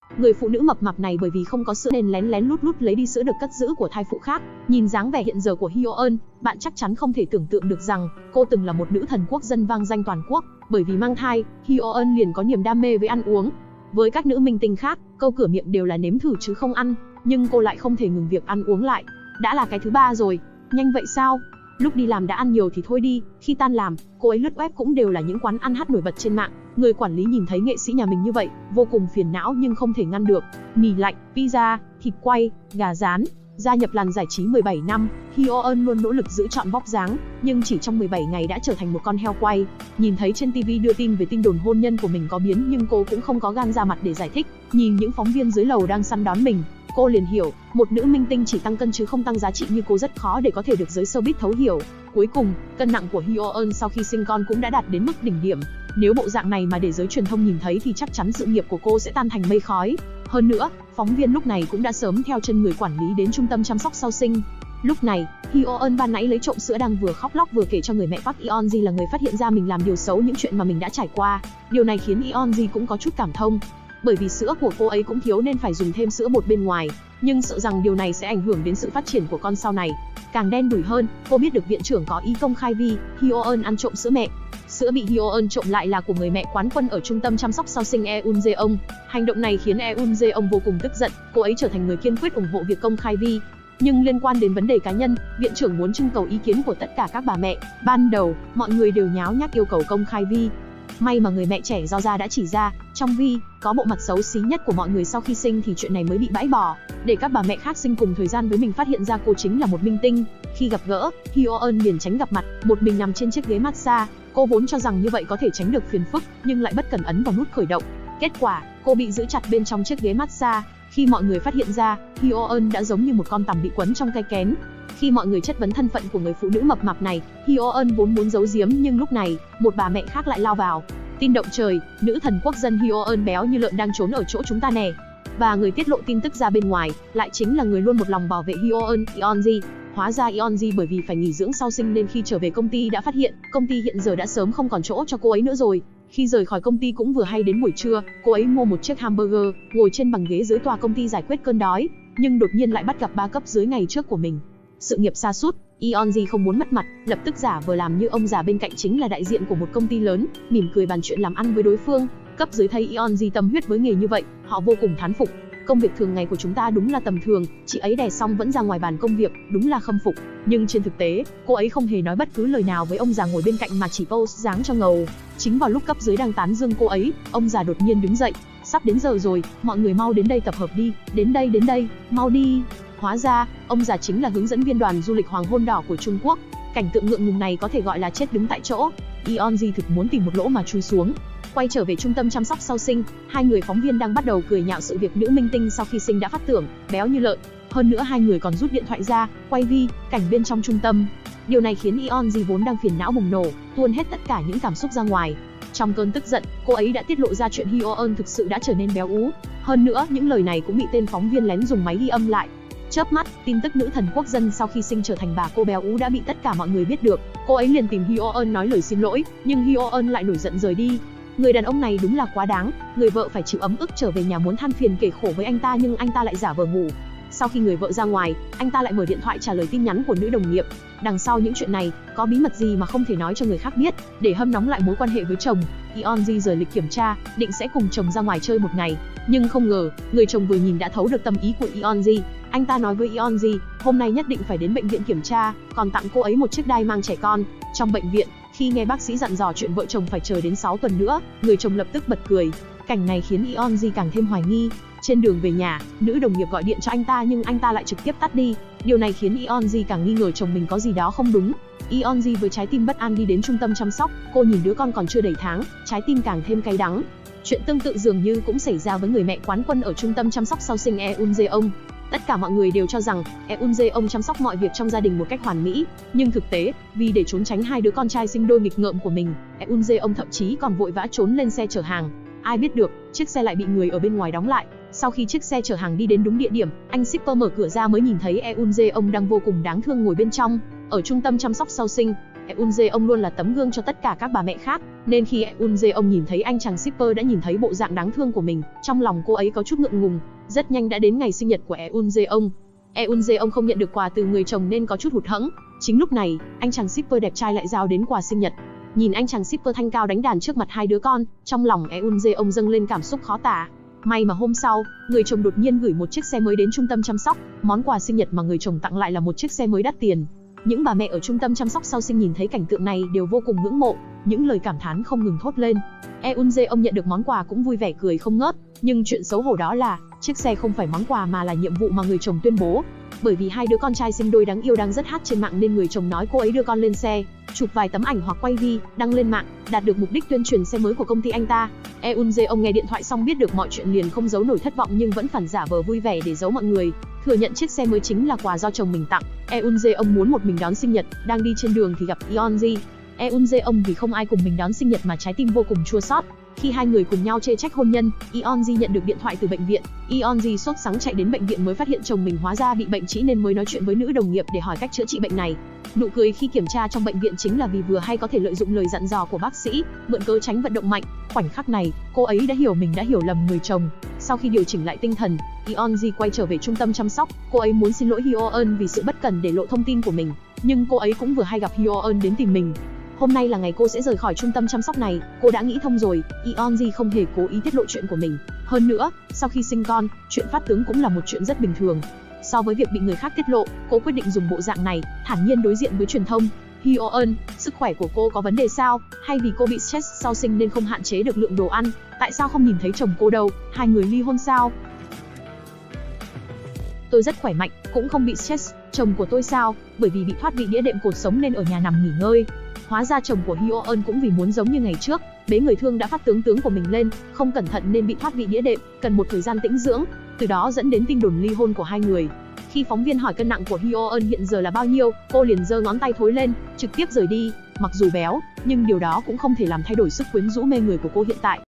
Người phụ nữ mập mạp này bởi vì không có sữa nên lén lén lút lút lấy đi sữa được cất giữ của thai phụ khác. Nhìn dáng vẻ hiện giờ của Hyo-eun, bạn chắc chắn không thể tưởng tượng được rằng cô từng là một nữ thần quốc dân vang danh toàn quốc. Bởi vì mang thai, Hyo-eun liền có niềm đam mê với ăn uống. Với các nữ minh tinh khác, câu cửa miệng đều là nếm thử chứ không ăn, nhưng cô lại không thể ngừng việc ăn uống lại. Đã là cái thứ 3 rồi, nhanh vậy sao? Lúc đi làm đã ăn nhiều thì thôi đi, khi tan làm, cô ấy lướt web cũng đều là những quán ăn hát nổi bật trên mạng. Người quản lý nhìn thấy nghệ sĩ nhà mình như vậy, vô cùng phiền não nhưng không thể ngăn được. Mì lạnh, pizza, thịt quay, gà rán. Gia nhập làng giải trí 17 năm, Hyo-eun luôn nỗ lực giữ trọn vóc dáng, nhưng chỉ trong 17 ngày đã trở thành một con heo quay. Nhìn thấy trên TV đưa tin về tin đồn hôn nhân của mình có biến nhưng cô cũng không có gan ra mặt để giải thích. Nhìn những phóng viên dưới lầu đang săn đón mình, cô liền hiểu, một nữ minh tinh chỉ tăng cân chứ không tăng giá trị như cô rất khó để có thể được giới showbiz thấu hiểu. Cuối cùng, cân nặng của Hyo-eun sau khi sinh con cũng đã đạt đến mức đỉnh điểm. Nếu bộ dạng này mà để giới truyền thông nhìn thấy thì chắc chắn sự nghiệp của cô sẽ tan thành mây khói. Hơn nữa, phóng viên lúc này cũng đã sớm theo chân người quản lý đến trung tâm chăm sóc sau sinh. Lúc này, Hyo-eun ban nãy lấy trộm sữa đang vừa khóc lóc vừa kể cho người mẹ Park Yeon-ji là người phát hiện ra mình làm điều xấu những chuyện mà mình đã trải qua. Điều này khiến Yeon-ji cũng có chút cảm thông. Bởi vì sữa của cô ấy cũng thiếu nên phải dùng thêm sữa bột bên ngoài, nhưng sợ rằng điều này sẽ ảnh hưởng đến sự phát triển của con sau này. Càng đen đủi hơn, cô biết được viện trưởng có ý công khai vi Hyo-eun ăn trộm sữa mẹ. Sữa bị Hyo-eun trộm lại là của người mẹ quán quân ở trung tâm chăm sóc sau sinh Eun Jeong. Hành động này khiến Eun Jeong vô cùng tức giận, cô ấy trở thành người kiên quyết ủng hộ việc công khai vi. Nhưng liên quan đến vấn đề cá nhân, viện trưởng muốn trưng cầu ý kiến của tất cả các bà mẹ. Ban đầu, mọi người đều nháo nhác yêu cầu công khai vi. May mà người mẹ trẻ do ra đã chỉ ra, trong vi có bộ mặt xấu xí nhất của mọi người sau khi sinh thì chuyện này mới bị bãi bỏ, để các bà mẹ khác sinh cùng thời gian với mình phát hiện ra cô chính là một minh tinh. Khi gặp gỡ, Hyo-eun liền tránh gặp mặt, một mình nằm trên chiếc ghế massage. Cô vốn cho rằng như vậy có thể tránh được phiền phức, nhưng lại bất cẩn ấn vào nút khởi động. Kết quả, cô bị giữ chặt bên trong chiếc ghế massage. Khi mọi người phát hiện ra, Hyo-eun đã giống như một con tằm bị quấn trong cây kén. Khi mọi người chất vấn thân phận của người phụ nữ mập mạp này, Hyo-eun vốn muốn giấu giếm nhưng lúc này, một bà mẹ khác lại lao vào. Tin động trời, nữ thần quốc dân Hyo-eun béo như lợn đang trốn ở chỗ chúng ta nè. Và người tiết lộ tin tức ra bên ngoài, lại chính là người luôn một lòng bảo vệ Hyo-eun, Yeon-ji. Hóa ra Yeon-ji bởi vì phải nghỉ dưỡng sau sinh nên khi trở về công ty đã phát hiện, công ty hiện giờ đã sớm không còn chỗ cho cô ấy nữa rồi. Khi rời khỏi công ty cũng vừa hay đến buổi trưa, cô ấy mua một chiếc hamburger, ngồi trên bằng ghế dưới tòa công ty giải quyết cơn đói, nhưng đột nhiên lại bắt gặp ba cấp dưới ngày trước của mình. Sự nghiệp sa sút, Yeon-ji không muốn mất mặt, lập tức giả vờ làm như ông già bên cạnh chính là đại diện của một công ty lớn, mỉm cười bàn chuyện làm ăn với đối phương. Cấp dưới thấy Yeon-ji tâm huyết với nghề như vậy, họ vô cùng thán phục. Công việc thường ngày của chúng ta đúng là tầm thường, chị ấy đè xong vẫn ra ngoài bàn công việc, đúng là khâm phục. Nhưng trên thực tế, cô ấy không hề nói bất cứ lời nào với ông già ngồi bên cạnh mà chỉ pose dáng cho ngầu. Chính vào lúc cấp dưới đang tán dương cô ấy, ông già đột nhiên đứng dậy. Sắp đến giờ rồi, mọi người mau đến đây tập hợp đi, đến đây, mau đi. Hóa ra, ông già chính là hướng dẫn viên đoàn du lịch Hoàng hôn đỏ của Trung Quốc. Cảnh tượng ngượng ngùng này có thể gọi là chết đứng tại chỗ. Yeon-ji thực muốn tìm một lỗ mà chui xuống. Quay trở về trung tâm chăm sóc sau sinh, hai người phóng viên đang bắt đầu cười nhạo sự việc nữ minh tinh sau khi sinh đã phát tưởng, béo như lợn. Hơn nữa hai người còn rút điện thoại ra, quay vi, cảnh bên trong trung tâm. Điều này khiến Yeon-ji vốn đang phiền não bùng nổ, tuôn hết tất cả những cảm xúc ra ngoài. Trong cơn tức giận, cô ấy đã tiết lộ ra chuyện Hyo-eun thực sự đã trở nên béo ú. Hơn nữa, những lời này cũng bị tên phóng viên lén dùng máy ghi âm lại. Chớp mắt, tin tức nữ thần quốc dân sau khi sinh trở thành bà cô béo ú đã bị tất cả mọi người biết được. Cô ấy liền tìm Hyo-eun nói lời xin lỗi, nhưng Hyo-eun lại nổi giận rời đi. Người đàn ông này đúng là quá đáng, người vợ phải chịu ấm ức trở về nhà muốn than phiền kể khổ với anh ta nhưng anh ta lại giả vờ ngủ. Sau khi người vợ ra ngoài, anh ta lại mở điện thoại trả lời tin nhắn của nữ đồng nghiệp. Đằng sau những chuyện này, có bí mật gì mà không thể nói cho người khác biết, để hâm nóng lại mối quan hệ với chồng. Yeon-ji rời lịch kiểm tra, định sẽ cùng chồng ra ngoài chơi một ngày. Nhưng không ngờ, người chồng vừa nhìn đã thấu được tâm ý của Yeon-ji. Anh ta nói với Yeon-ji, hôm nay nhất định phải đến bệnh viện kiểm tra, còn tặng cô ấy một chiếc đai mang trẻ con. Trong bệnh viện, khi nghe bác sĩ dặn dò chuyện vợ chồng phải chờ đến 6 tuần nữa, người chồng lập tức bật cười. Cảnh này khiến Yeon-ji càng thêm hoài nghi. Trên đường về nhà, nữ đồng nghiệp gọi điện cho anh ta nhưng anh ta lại trực tiếp tắt đi. Điều này khiến Yeon-ji càng nghi ngờ chồng mình có gì đó không đúng. Yeon-ji với trái tim bất an đi đến trung tâm chăm sóc, cô nhìn đứa con còn chưa đầy tháng, trái tim càng thêm cay đắng. Chuyện tương tự dường như cũng xảy ra với người mẹ quán quân ở trung tâm chăm sóc sau sinh Eun Jeong. Tất cả mọi người đều cho rằng Eun Jeong chăm sóc mọi việc trong gia đình một cách hoàn mỹ, nhưng thực tế, vì để trốn tránh hai đứa con trai sinh đôi nghịch ngợm của mình, Eun Jeong thậm chí còn vội vã trốn lên xe chở hàng. Ai biết được, chiếc xe lại bị người ở bên ngoài đóng lại. Sau khi chiếc xe chở hàng đi đến đúng địa điểm, anh shipper mở cửa ra mới nhìn thấy Eun Jeong đang vô cùng đáng thương ngồi bên trong. Ở trung tâm chăm sóc sau sinh, Eun Jeong luôn là tấm gương cho tất cả các bà mẹ khác, nên khi Eun Jeong nhìn thấy anh chàng shipper đã nhìn thấy bộ dạng đáng thương của mình, trong lòng cô ấy có chút ngượng ngùng. Rất nhanh đã đến ngày sinh nhật của Eun Jeong. Eun Jeong không nhận được quà từ người chồng nên có chút hụt hẫng. Chính lúc này, anh chàng shipper đẹp trai lại giao đến quà sinh nhật. Nhìn anh chàng shipper thanh cao đánh đàn trước mặt hai đứa con, trong lòng Eun Jeong dâng lên cảm xúc khó tả. May mà hôm sau, người chồng đột nhiên gửi một chiếc xe mới đến trung tâm chăm sóc. Món quà sinh nhật mà người chồng tặng lại là một chiếc xe mới đắt tiền. Những bà mẹ ở trung tâm chăm sóc sau sinh nhìn thấy cảnh tượng này đều vô cùng ngưỡng mộ, những lời cảm thán không ngừng thốt lên. Eun Jeong nhận được món quà cũng vui vẻ cười không ngớt, nhưng chuyện xấu hổ đó là chiếc xe không phải món quà mà là nhiệm vụ mà người chồng tuyên bố. Bởi vì hai đứa con trai sinh đôi đáng yêu đang rất hot trên mạng nên người chồng nói cô ấy đưa con lên xe, chụp vài tấm ảnh hoặc quay vi, đăng lên mạng, đạt được mục đích tuyên truyền xe mới của công ty anh ta. Eun Jeong nghe điện thoại xong biết được mọi chuyện liền không giấu nổi thất vọng nhưng vẫn phản giả vờ vui vẻ để giấu mọi người, thừa nhận chiếc xe mới chính là quà do chồng mình tặng. Eun Jeong muốn một mình đón sinh nhật, đang đi trên đường thì gặp Yeonji. Eun Jeong vì không ai cùng mình đón sinh nhật mà trái tim vô cùng chua xót. Khi hai người cùng nhau chê trách hôn nhân, Yeonji nhận được điện thoại từ bệnh viện. Yeonji sốt sắng chạy đến bệnh viện mới phát hiện chồng mình hóa ra bị bệnh trĩ nên mới nói chuyện với nữ đồng nghiệp để hỏi cách chữa trị bệnh này. Nụ cười khi kiểm tra trong bệnh viện chính là vì vừa hay có thể lợi dụng lời dặn dò của bác sĩ, mượn cớ tránh vận động mạnh. Khoảnh khắc này, cô ấy đã hiểu mình đã hiểu lầm người chồng. Sau khi điều chỉnh lại tinh thần, Yeonji quay trở về trung tâm chăm sóc. Cô ấy muốn xin lỗi Hyo-eun vì sự bất cẩn để lộ thông tin của mình, nhưng cô ấy cũng vừa hay gặp Hyo-eun đến tìm mình. Hôm nay là ngày cô sẽ rời khỏi trung tâm chăm sóc này, cô đã nghĩ thông rồi, Yeonji không hề cố ý tiết lộ chuyện của mình. Hơn nữa, sau khi sinh con, chuyện phát tướng cũng là một chuyện rất bình thường. So với việc bị người khác tiết lộ, cô quyết định dùng bộ dạng này, thản nhiên đối diện với truyền thông. Hyo-eun, sức khỏe của cô có vấn đề sao? Hay vì cô bị stress sau sinh nên không hạn chế được lượng đồ ăn? Tại sao không nhìn thấy chồng cô đâu? Hai người ly hôn sao? Tôi rất khỏe mạnh, cũng không bị stress. Chồng của tôi sao? Bởi vì bị thoát vị đĩa đệm cột sống nên ở nhà nằm nghỉ ngơi. Hóa ra chồng của Hyo-eun cũng vì muốn giống như ngày trước, bế người thương đã phát tướng của mình lên, không cẩn thận nên bị thoát vị đĩa đệm, cần một thời gian tĩnh dưỡng, từ đó dẫn đến tin đồn ly hôn của hai người. Khi phóng viên hỏi cân nặng của Hyo-eun hiện giờ là bao nhiêu, cô liền giơ ngón tay thối lên, trực tiếp rời đi. Mặc dù béo, nhưng điều đó cũng không thể làm thay đổi sức quyến rũ mê người của cô hiện tại.